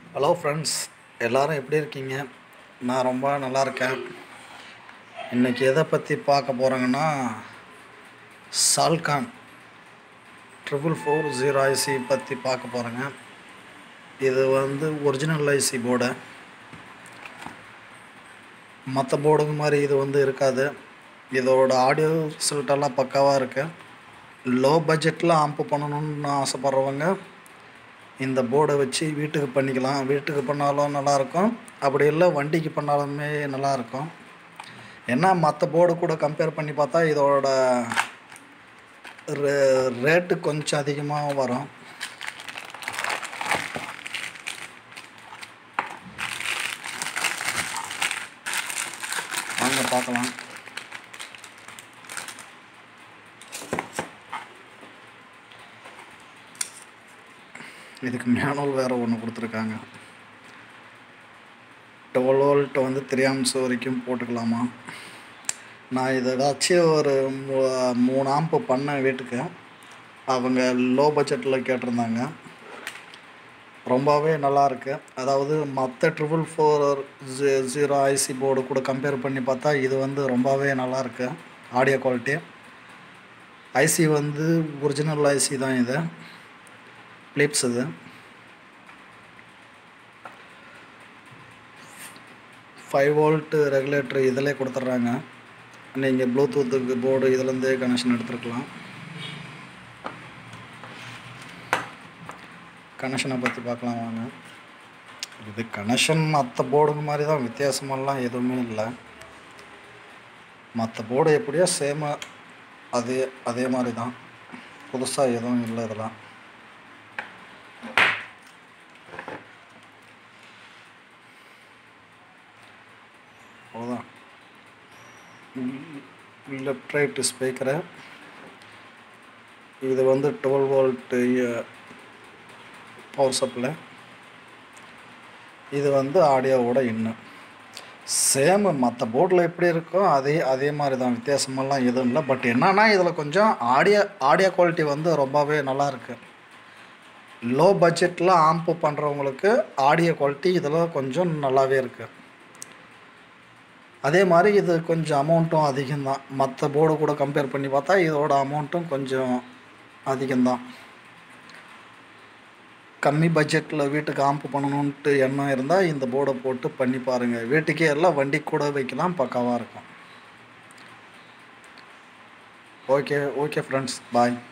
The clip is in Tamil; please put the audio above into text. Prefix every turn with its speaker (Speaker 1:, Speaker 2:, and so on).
Speaker 1: ஹலோ ஃப்ரெண்ட்ஸ், எல்லோரும் எப்படி இருக்கீங்க? நான் ரொம்ப நல்லா இருக்கேன். இன்றைக்கி எதை பற்றி பார்க்க போகிறோங்கன்னா, சால்கான் 4440 ஐசி பற்றி பார்க்க போகிறேங்க. இது ஒரிஜினல் ஐசி போர்டு. மற்ற போர்டுங்க மாதிரி இது இருக்காது. இதோட ஆடியோ ரிசல்ட்டெல்லாம் பக்காவாக இருக்குது. லோ பட்ஜெட்டில் ஆம்ப் பண்ணணுன்னு ஆசைப்பட்றவங்க இந்த போர்டை வச்சு வீட்டுக்கு பண்ணிக்கலாம். வீட்டுக்கு பண்ணாலும் நல்லாயிருக்கும், அப்படி இல்லை வண்டிக்கு பண்ணாலுமே நல்லாயிருக்கும். ஏன்னா மற்ற போர்டு கூட கம்பேர் பண்ணி பார்த்தா இதோட ரேட்டு கொஞ்சம் அதிகமாக வரும். வாங்க பார்க்கலாம். இதுக்கு மேனுவல் வேறு ஒன்று கொடுத்துருக்காங்க. 12 வோல்ட் 3 ஆம்ப்ஸ் வரைக்கும் போட்டுக்கலாமா. நான் இதை வச்சு ஒரு 3 ஆம்ப் பண்ணேன் வீட்டுக்கு. அவங்க லோ பட்ஜெட்டில் கேட்டிருந்தாங்க. ரொம்பவே நல்லாயிருக்கு. அதாவது மற்ற 4440 ஐசி போர்டு கூட கம்பேர் பண்ணி பார்த்தா இது ரொம்பவே நல்லாயிருக்கு. Audio quality IC original IC தான். இது பிலிப்ஸ். இது 5 வோல்ட் ரெகுலேட்டர் இதிலே கொடுத்துட்றாங்க. நீங்கள் ப்ளூடூத்துக்கு போர்டு இதிலேருந்தே கனெக்ஷன் எடுத்துருக்கலாம். கனெக்ஷனை பற்றி பார்க்கலாம் வாங்க. இது கனெக்ஷன் மற்ற போர்டுங்க மாதிரி தான், வித்தியாசமெல்லாம் எதுவுமே இல்லை. மற்ற போர்டு எப்படியோ சேமாக அதே மாதிரி தான், புதுசாக எதுவும் இல்லை இதெல்லாம். அவ்வளோதான். Left right speaker. இது 12 வோல்ட் பவர் சப்ளை. இது ஆடியோவோட இன்னும் சேம் மற்ற போர்டில் எப்படி இருக்கோ அதே மாதிரி தான், வித்தியாசமெல்லாம் எதுவும் இல்லை. பட் என்னன்னா இதில் கொஞ்சம் ஆடியோ குவாலிட்டி ரொம்பவே நல்லாயிருக்கு. லோ பட்ஜெட்டில் ஆம்ப் பண்ணுறவங்களுக்கு ஆடியோ குவாலிட்டி இதில் கொஞ்சம் நல்லாவே இருக்குது. அதே மாதிரி இது கொஞ்சம் அமௌண்ட்டும் அதிகம்தான். மற்ற போர்டு கூட கம்பேர் பண்ணி பார்த்தா இதோட அமௌண்ட்டும் கொஞ்சம் அதிகம்தான். கம்மி பட்ஜெட்டில் வீட்டுக்கு ஆம்ப் பண்ணணுன்ட்டு எண்ணம் இருந்தால் இந்த போர்டை போட்டு பண்ணி பாருங்கள். வீட்டுக்கே எல்லாம் வண்டி கூட வைக்கலாம், பக்காவாக இருக்கும். ஓகே ஃப்ரெண்ட்ஸ், பாய்.